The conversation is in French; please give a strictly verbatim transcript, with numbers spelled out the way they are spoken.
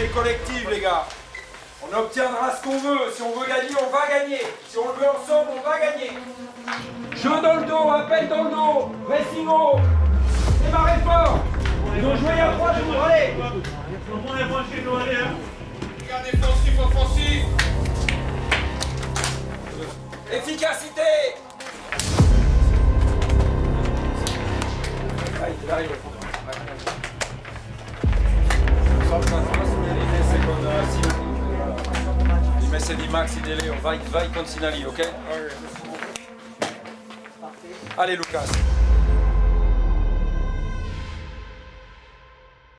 collective, les gars. On obtiendra ce qu'on veut. Si on veut gagner, on va gagner. Si on le veut ensemble, on va gagner. Jeu dans le dos, appel dans le dos, pressing haut. Démarrez fort. Ils ont joué à trois jours, allez. Regarde défensif, offensif. Efficacité. Ah, il est là, il est là. Messe di Maxi De Leo, vai, vai con Sinali, ok? Allez Lucas.